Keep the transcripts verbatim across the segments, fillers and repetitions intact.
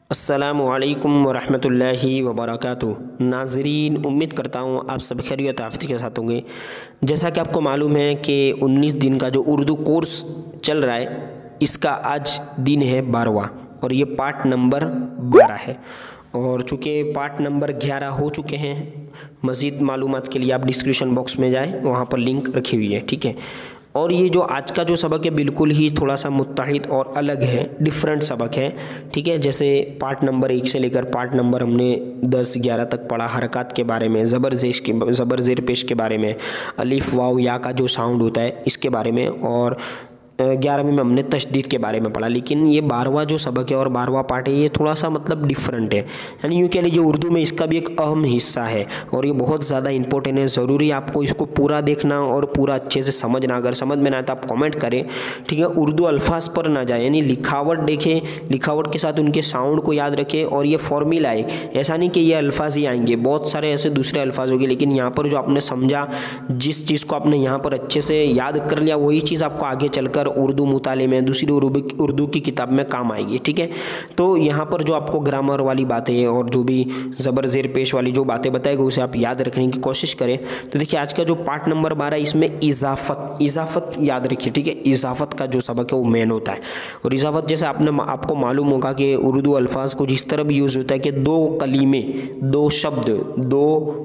अस्सलामुअलैकुम वरहमतुल्लाहि वबरकातुहू। नाज़रीन, उम्मीद करता हूँ आप सब खैरियत आफियत के साथ होंगे। जैसा कि आपको मालूम है कि उन्नीस दिन का जो उर्दू कोर्स चल रहा है, इसका आज दिन है बारहवां और ये पार्ट नंबर बारह है। और चूँकि पार्ट नंबर ग्यारह हो चुके हैं, मज़ीद मालूमात के लिए आप डिस्क्रिप्शन बॉक्स में जाएँ, वहाँ पर लिंक रखी हुई है, ठीक है। और ये जो आज का जो सबक है बिल्कुल ही थोड़ा सा मुत्ताहिद और अलग है, डिफरेंट सबक है, ठीक है। जैसे पार्ट नंबर एक से लेकर पार्ट नंबर हमने दस ग्यारह तक पढ़ा हरकत के बारे में, ज़बर ज़ेश के ज़बर ज़ेर पेश के बारे में, अलिफ वाव या का जो साउंड होता है इसके बारे में, और ग्यारहवीं में हमने तशदीद के बारे में पढ़ा। लेकिन ये बारहवां जो सबक है और बारहवां पार्ट है, ये थोड़ा सा मतलब डिफरेंट है, यानी यूँ कह लीजिए उर्दू में इसका भी एक अहम हिस्सा है और ये बहुत ज़्यादा इंपॉर्टेंट है। ज़रूरी आपको इसको पूरा देखना और पूरा अच्छे से समझना। अगर समझ में ना आए तो आप कमेंट करें, ठीक है। उर्दू अल्फाज पर ना जाए, यानी लिखावट देखें, लिखावट के साथ उनके साउंड को याद रखें। और ये फॉर्मूला है, ऐसा नहीं कि ये अल्फाज ही आएंगे, बहुत सारे ऐसे दूसरे अल्फाज होंगे, लेकिन यहाँ पर जो आपने समझा, जिस चीज़ को आपने यहाँ पर अच्छे से याद कर लिया, वही चीज़ आपको आगे चलकर उर्दू मुताले में, दूसरी उर्दू की किताब में काम आएगी, ठीक है। तो यहाँ पर जो आपको ग्रामर वाली बातें और जो भी ज़बर ज़ेर पेश वाली जो बातें बताएगी उसे आप याद रखने की कोशिश करें। तो देखिए आज का जो पार्ट नंबर बारह, इसमें इजाफत इजाफत याद रखिए, ठीक है। इजाफत का जो सबक है वो मेन होता है। और इजाफत जैसे आपने आपको मालूम होगा कि उर्दू अल्फाज को जिस तरह भी यूज़ होता है कि दो कलीमे, दो शब्द, दो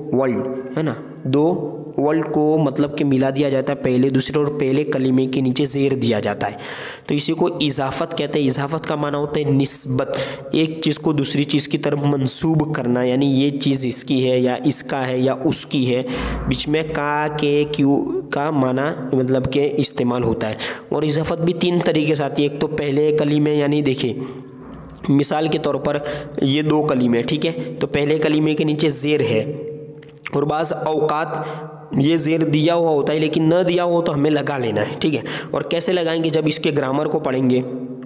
वर्ड, है ना, दो वर्ड को मतलब कि मिला दिया जाता है पहले दूसरे, और पहले कलीमे के नीचे ज़ेर दिया जाता है, तो इसी को इजाफत कहते हैं। इजाफत का माना होता है निस्बत, एक चीज़ को दूसरी चीज़ की तरफ मंसूब करना, यानी ये चीज़ इसकी है या इसका है या उसकी है। बीच में का, के, क्यों का माना मतलब के इस्तेमाल होता है। और इजाफत भी तीन तरीके से आती है। एक तो पहले कलीमे, यानी देखिए मिसाल के तौर पर ये दो कलीमे, ठीक है, तो पहले कलीमे के नीचे ज़ेर है और बाज़ औकात ये ज़ेर दिया हुआ होता है, लेकिन न दिया हुआ तो हमें लगा लेना है, ठीक है। और कैसे लगाएंगे, जब इसके ग्रामर को पढ़ेंगे,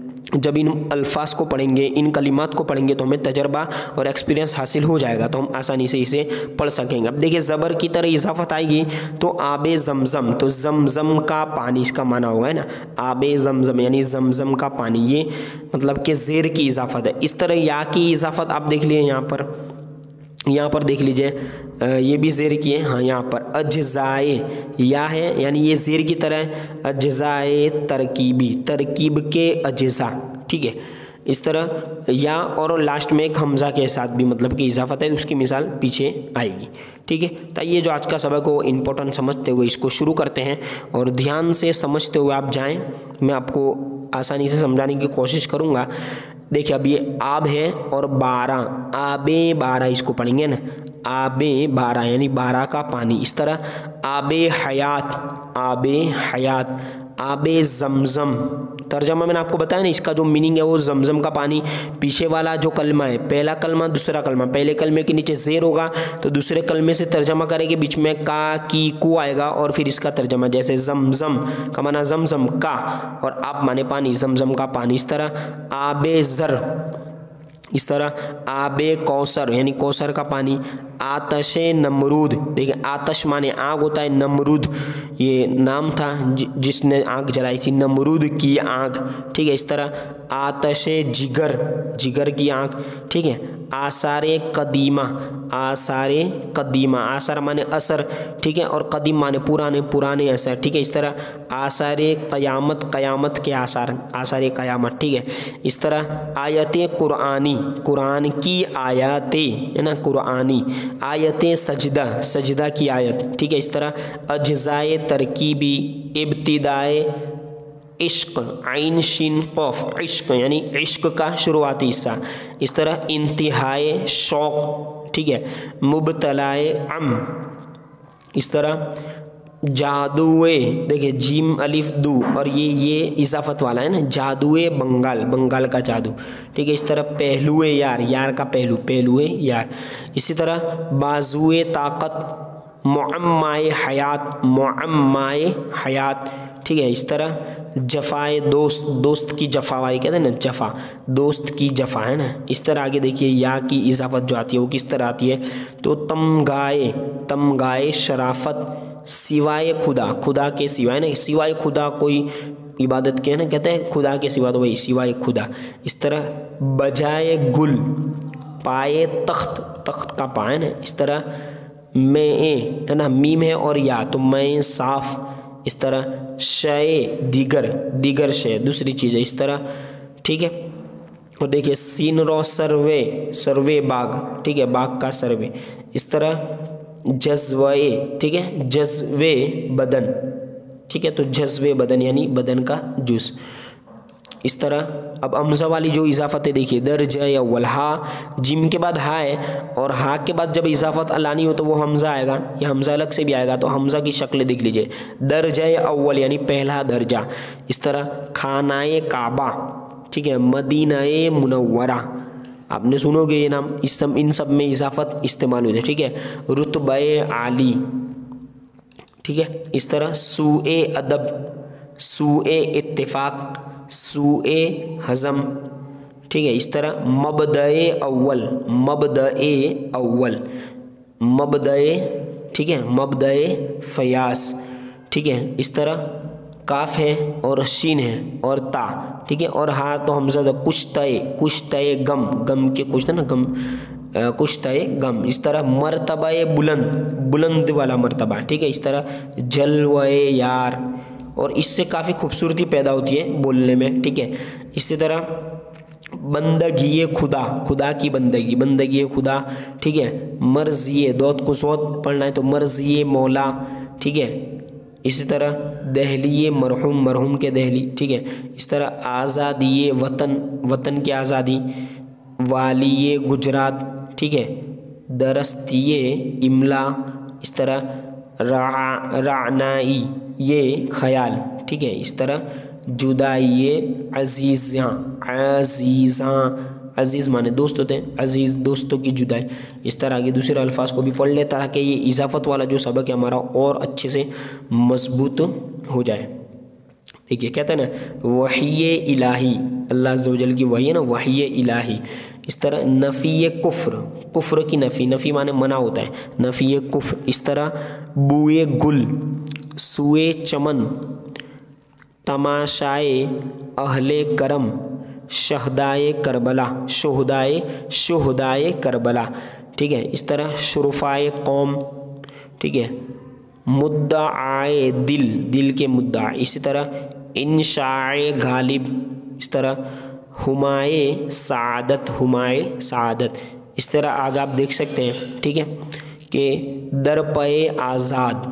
जब इन अल्फाज को पढ़ेंगे, इन कलिमात को पढ़ेंगे, तो हमें तजर्बा और एक्सपीरियंस हासिल हो जाएगा, तो हम आसानी से इसे पढ़ सकेंगे। अब देखिए ज़बर की तरह इजाफत आएगी तो आबे ज़मज़म, तो ज़मज़म का पानी इसका माना होगा, है ना, आबे ज़मज़म यानी ज़मज़म का पानी, ये मतलब कि ज़ेर की इजाफत है। इस तरह या की इजाफत आप देख लिए यहाँ पर, यहाँ पर देख लीजिए, ये भी ज़ेर की है, हाँ यहाँ पर अज्ज़ाए या है, यानी ये ज़ेर की तरह है, अज्ज़ाए तरकीबी, तरकीब के अज्ज़ा, ठीक है। इस तरह या, और लास्ट में एक हमज़ा के साथ भी मतलब कि इजाफत है, उसकी मिसाल पीछे आएगी, ठीक है। तो ये जो आज का सबक को इम्पोर्टेंट समझते हुए इसको शुरू करते हैं और ध्यान से समझते हुए आप जाएं, मैं आपको आसानी से समझाने की कोशिश करूँगा। देखिए अब ये आब है और बारह, आबे बारह इसको पढ़ेंगे ना, आबे बारह यानी बारह का पानी। इस तरह आबे हयात, आबे हयात, आबे ज़मज़म, तर्जमा मैंने आपको बताया ना, इसका जो मीनिंग है वो ज़मज़म का पानी। पीछे वाला जो कलमा है, पहला कलमा दूसरा कलमा, पहले कलमे के नीचे ज़ेर होगा तो दूसरे कलमे से तर्जमा करेंगे, बीच में का, की, कु आएगा और फिर इसका तर्जमा, जैसे ज़मज़म का माना ज़मज़म का, और आप माने पानी, ज़मज़म का पानी। इस तरह आबे ज़र, इस तरह आबे कौसर यानी कौसर का पानी। आतशे नमरूद, देखिए आतश माने आग होता है, नमरूद ये नाम था जिसने आग जलाई थी, नमरूद की आग, ठीक है। इस तरह आतशे जिगर, जिगर की आग, ठीक है। आसारे कदीमा, आसारे कदीमा, आसार माने असर, ठीक है, और कदीम माने पुराने, पुराने असर, ठीक है। इस तरह आसारे क़यामत, क़यामत के आसार, आसारे क़यामत, ठीक है। इस तरह आयतें कुरानी, कुरान की आयतें, है ना, कुरानी आयतें, सजदा, सजदा की आयत, ठीक है। इस तरह अज्ज़ाए तरकीबी, इब्तिदाए इश्क, आइन शिन क़ाफ, इश्क यानी इश्क का शुरुआती हिस्सा। इस तरह इंतहाए शौक़, ठीक है, मुबतलाए अम। इस तरह जादुए, देखिए जीम अलिफ दू, और ये ये इजाफत वाला है ना, जादुए बंगाल, बंगाल का जादू, ठीक है। इस तरह पहलुए यार, यार का पहलू, पहलुए यार। इसी तरह बाजुए ताकत, मुअम्माए हयात, मुअम्माए हयात, ठीक है। इस तरह जफ़ाए दोस्त, दोस्त की जफ़ावाई कहते हैं ना, जफ़ा, दोस्त की जफ़ा, है ना। इस तरह आगे देखिए या की इजाफत जो आती है वो किस तरह आती है, तो तमगाए, तमगाए शराफत, सिवाय खुदा, खुदा के सिवाय ना, सिवाय खुदा कोई इबादत के है ना, कहते हैं खुदा के सिवा, तो वही सिवाय खुदा। इस तरह बजाए गुल, पाए तख्त, तख्त का पा है ना। इस तरह मैं है ना, मीम है और या, तो मैं साफ। इस तरह शय दिगर, दिगर शय दूसरी चीज़ है। इस तरह ठीक है। और देखिए सीन रो सर्वे, सर्वे बाग, ठीक है, बाग का सर्वे। इस तरह जज्वे, ठीक है, जज्वे बदन, ठीक है, तो जज्वे बदन यानी बदन का जूस। इस तरह अब हमजा वाली जो इजाफत है देखिए, दर्ज या अव्वल, हा जिम के बाद हा है और हा के बाद जब इजाफत लानी हो तो वो हमजा आएगा, या हमजा अलग से भी आएगा, तो हमजा की शक्ल देख लीजिए, दर्ज अव्वल यानी पहला दर्जा। इस तरह खानाए काबा, ठीक है, मदीनाए मुनव्वरा, आपने सुनोगे ये नाम, इस सब इन सब में इजाफत इस्तेमाल होती है, ठीक है। रुतबे आली, ठीक है। इस तरह सूए अदब, सूए इत्तिफाक, सूए हज़म, ठीक है। इस तरह मबदए अव्वल, मबदए अव्वल, मबदए, ठीक है, मबदए फयास, ठीक है। इस तरह काफ है और शीन है और ता, ठीक है, और हा तो हमजा था, कुछ तय, कुछ तय गम, गम के कुछ था ना, गम कुछ तय गम। इस तरह मर्तबा बुलंद, बुलंद वाला मर्तबा, ठीक है। इस तरह जलवे यार, और इससे काफ़ी खूबसूरती पैदा होती है बोलने में, ठीक है। इसी तरह बंदगी खुदा, खुदा की बंदगी, बंदगी खुदा, ठीक है। मर्ज़ी दौत को सौत पढ़ना है तो मर्ज़ी मौला, ठीक है। इसी तरह दहली मरहूम, मरहूम के दहली, ठीक है। इस तरह आज़ादी वतन, वतन की आज़ादी, वाली गुजरात, ठीक है। दरस्ती इमला, इस तरह रा रानाई ये ख्याल, ठीक है। इस तरह जुदाई अजीज़ा, अजीज़ा, अजीज़ माने दोस्त होते हैं, अजीज़ दोस्तों की जुदाई। इस तरह आगे दूसरे अल्फाज को भी पढ़ ले ताकि ये इजाफत वाला जो सबक है हमारा और अच्छे से मजबूत हो जाए। देखिए कहते हैं ना वही इलाही, अल्लाह अज़्ज़ वजल की वही है ना, वही इलाही। इस तरह नफ़ी कुफ्र, कुफ्र की नफ़ी, नफ़ी माने मना होता है, नफ़ी कुफ्र। इस तरह बुए गुल, सुए चमन, तमाशाए अहले करम, शहदाए करबला, शोहदाए, शोहदाए करबला, ठीक है। इस तरह शुरफाए कौम, ठीक है। मुद्दा आए दिल, दिल के मुद्दा। इसी तरह इंशाए गालिब, इस तरह हुमाए सादत, हुमाए सादत। इस तरह आगे आप देख सकते हैं, ठीक है, कि दरपए आज़ाद।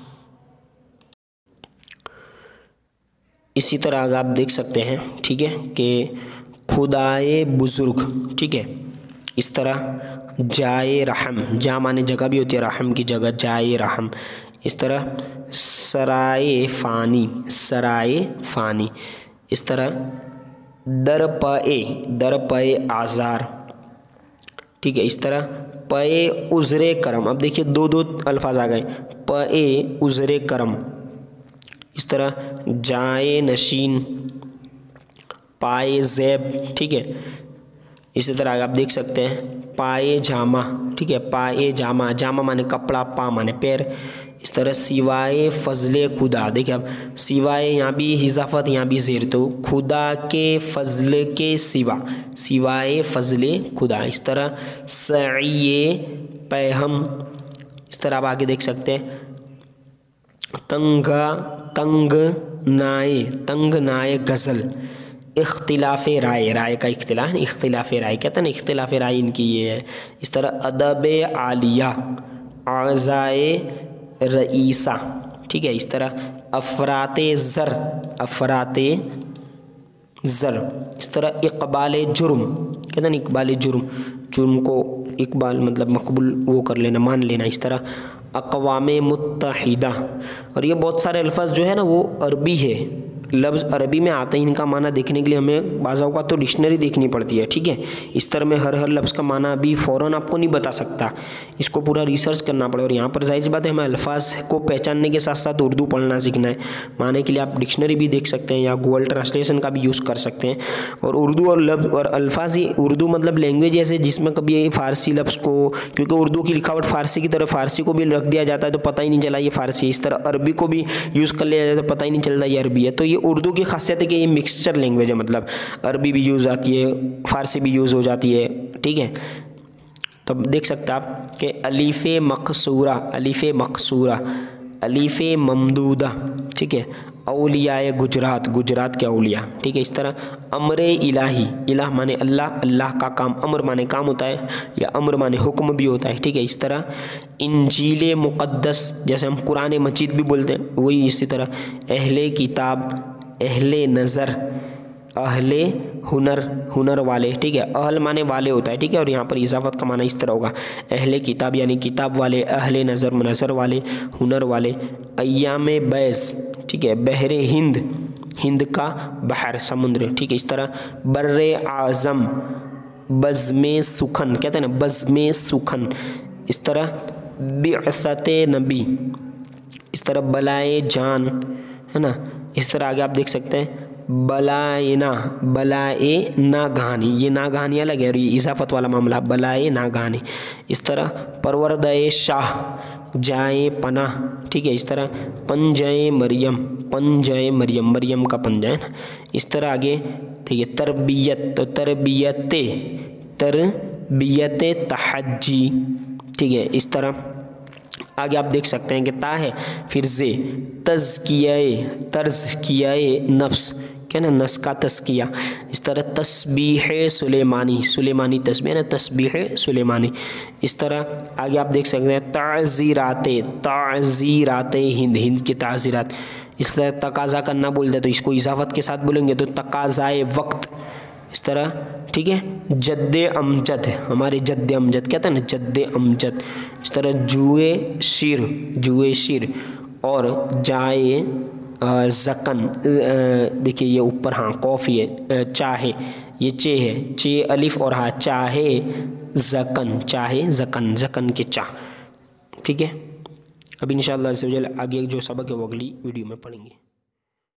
इसी तरह आगे आप देख सकते हैं, ठीक है, कि खुदाए बुज़ुर्ग, ठीक है। इस तरह जाए रहम, जा माने जगह भी होती है, रहम की जगह जाए रहम। इस तरह सराए फ़ानी, सराए फ़ानी। इस तरह दरपए, दरपए आज़ार, ठीक है। इस तरह पे उज़रे करम, अब देखिए दो दो अल्फाज आ गए, पे उज़रे करम। इस तरह जाए नशीन, पाए ज़ैब, ठीक है। इसी तरह आप देख सकते हैं पाए जामा, ठीक है, पाए जामा, जामा माने कपड़ा, पा माने पैर। इस तरह सिवाए फ़ज़ले खुदा, देखिए अब सिवाए यहाँ भी इजाफत, यहाँ भी ज़ेर, तो खुदा के फ़ज़ल के सिवा, सिवाए फ़ज़ले खुदा। इस तरह सईए पैहम। इस तरह आप आगे देख सकते हैं तंगा, तंग नाए, तंग नाए गज़ल। इख्तिलाफ़ राय, राय का इख्तिलाफ, इख्तिलाफ़ राय कहते हैं ना, इख्तिलाफ़ राय इनकी ये है। इस तरह अदब आलिया, आज़ाए रईसा, ठीक है। इस तरह अफराते ज़र, अफराते ज़र। इस तरह इक़बाल जुर्म, कहते हैं ना इक़बाल जुर्म, जुर्म को इक़बाल मतलब मकबूल वो कर लेना, मान लेना। इस तरह अक़वामे मुत्तहिदा। और ये बहुत सारे अल्फाज जो है ना वो अरबी है, लफ्ज़ अरबी में आते हैं, इनका माना देखने के लिए हमें बाज़ औक़ात तो डिक्शनरी देखनी पड़ती है, ठीक है। इस तरह में हर हर लफ्ज़ का माना अभी फ़ौरन आपको नहीं बता सकता, इसको पूरा रिसर्च करना पड़ेगा। और यहाँ पर जाहिर सी बात है हमें अल्फाज को पहचानने के साथ साथ उर्दू पढ़ना सीखना है। माने के लिए आप डिक्शनरी भी देख सकते हैं या गूगल ट्रांसलेशन का भी यूज़ कर सकते हैं। और उर्दू और लफ्ज़ और अल्फाज ही, उर्दू मतलब लैंग्वेज ऐसे जिसमें कभी फ़ारसी लफ्ज़ को, क्योंकि उर्दू की लिखावट फ़ारसी की तरह फ़ारसी को भी रख दिया जाता है तो पता ही नहीं चला ये फ़ारसी है। इस तरह अरबी को भी यूज़ कर लिया जाता है तो पता ही नहीं चलता ये अरबी है। तो ये उर्दू की खासियत है कि ये मिक्सचर लैंग्वेज है, मतलब अरबी भी यूज़ आती है, फ़ारसी भी यूज़ हो जाती है, ठीक है। तो देख सकते हैं आप कि अलीफ़ मकसूरा, अलीफ़ मकसूरा, अलीफ़ ममदूदा, ठीक है। औलियाए गुजरात, गुजरात के औलिया, ठीक है। इस तरह अमर इलाही, इलाह माने अल्लाह, अल्लाह का काम, अमर माने काम होता है या अमर माने हुक्म भी होता है, ठीक है। इस तरह इंजील मुक़द्दस, जैसे हम कुरान मजीद भी बोलते हैं, वही इसी तरह अहले किताब, अहले नज़र, अहले हुनर, हुनर वाले, ठीक है। अहल माने वाले होता है, ठीक है। और यहाँ पर इजाफत का माना इस तरह होगा, अहले किताब यानी किताब वाले, अहले नज़र नज़र वाले, हुनर वाले। अय्याम बैस, ठीक है, बहरे हिंद, हिंद का बहर समुद्र, ठीक है। इस तरह बर्रे आज़म, बज़्मे सुखन, कहते हैं ना बज़्मे सुखन। इस तरह बिअसते नबी, इस तरह बलाए जान, है ना। इस तरह आगे आप देख सकते हैं बलाए ना, बलाए ना गहानी, ये ना गहानी अलग है और ये इजाफत वाला मामला, बलाए ना गहानी। इस तरह परवरदए शाह, जाए पनाह, ठीक है। इस तरह पंजए मरियम, पंजए मरियम, मरियम का पंजा है ना। इस तरह आगे देखिए तरबियत, तो तरबियते, तरबियते तहज्जी, ठीक है। इस तरह आगे आप देख सकते हैं कि ता है, फिर जे तज़कियाए, तज़कियाए नफ्स, क्या ना नफ्स का तज़किया। इस तरह तस्बीह सुलेमानी, सुलेमानी तस्बीह ना, तस्बीह सुलेमानी। इस तरह आगे आप देख सकते हैं ताज़ीराते, ताज़ीराते हिंद, हिंद की ताज़ीरात। इस तरह तकाज़ा करना बोलते हैं तो इसको इजाफत के साथ बोलेंगे तो तकाज़ाए वक्त। इस तरह, ठीक है। जद्दे अमजद, हमारे जद्दे अमजद कहते हैं ना, जद्दे अमजद। इस तरह जुए शिर, जुए शिर। और जाए ज़कन, देखिए ये ऊपर हाँ कॉफ़ी है, चाहे ये चे है, चे अलिफ और हाँ चाहे ज़कन, चाहे ज़कन, ज़कन के चाह, ठीक है। अब इंशाअल्लाह से आगे जो सबक है वो अगली वीडियो में पढ़ेंगे।